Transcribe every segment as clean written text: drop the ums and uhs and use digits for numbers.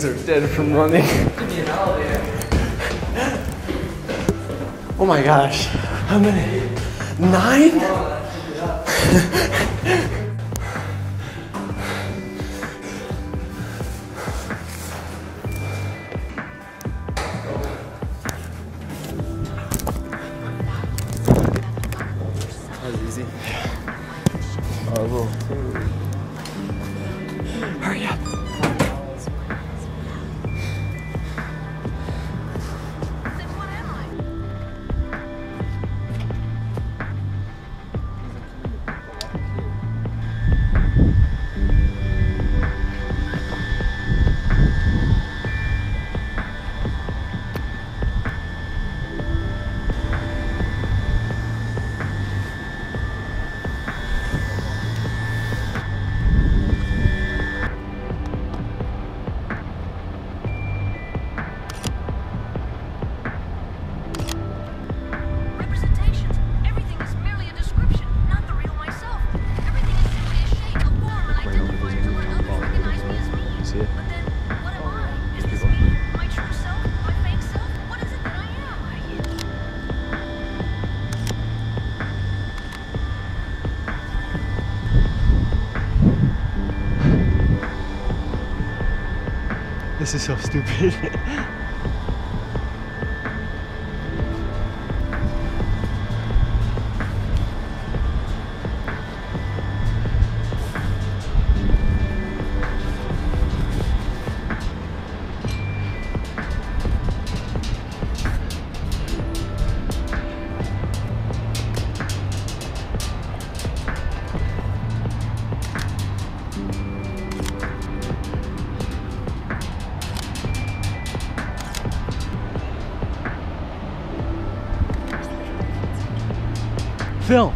legs are dead from running. Oh my gosh. How many? 9? That was easy. Oh, well. Hurry up. This is so stupid. Phil.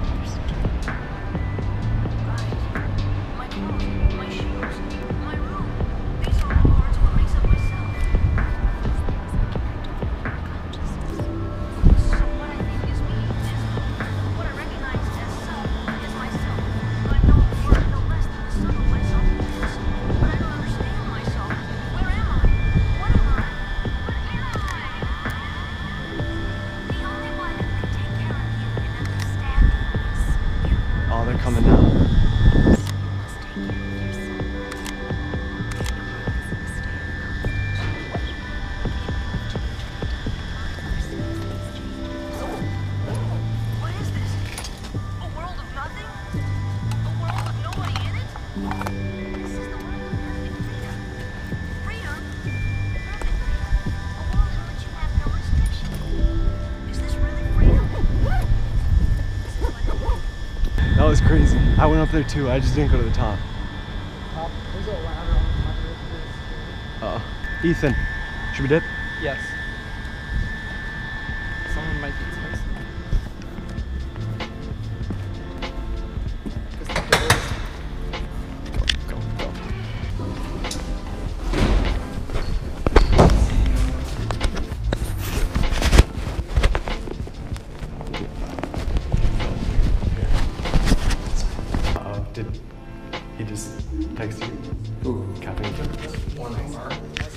Oh, they're coming down. What is this? A world of nothing? A world with nobody in it? This is the world of perfect freedom. Freedom? Perfect freedom. A world in which you have no restriction. Is this really freedom? This is what it is. That was crazy. I went up there too. I just didn't go to the top. There's a ladder on the top of this. Ethan, should we dip? Yes. Someone might be texting. Did he just text you? Who? Captain Jones. One hour.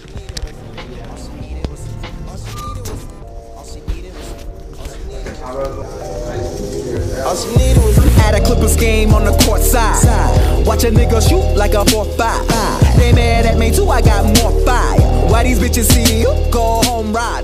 All she needed was at a Clippers game on the court side. Watch a nigga shoot like a 4-5. They mad at me too, I got more fire. Why these bitches see you? Go home ride.